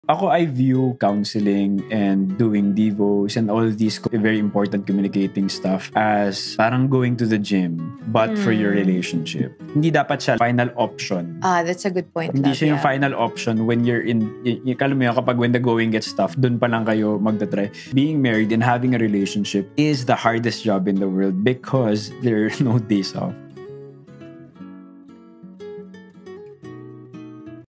Ako, I view counseling and doing devos and all these very important communicating stuff as parang going to the gym but for your relationship. Hindi dapat siya final option. That's a good point. Hindi siya yung final option when you're in, kala mo yun, kapag when the going gets tough, dun pa lang kayo magta-try. Being married and having a relationship is the hardest job in the world because there are no days off.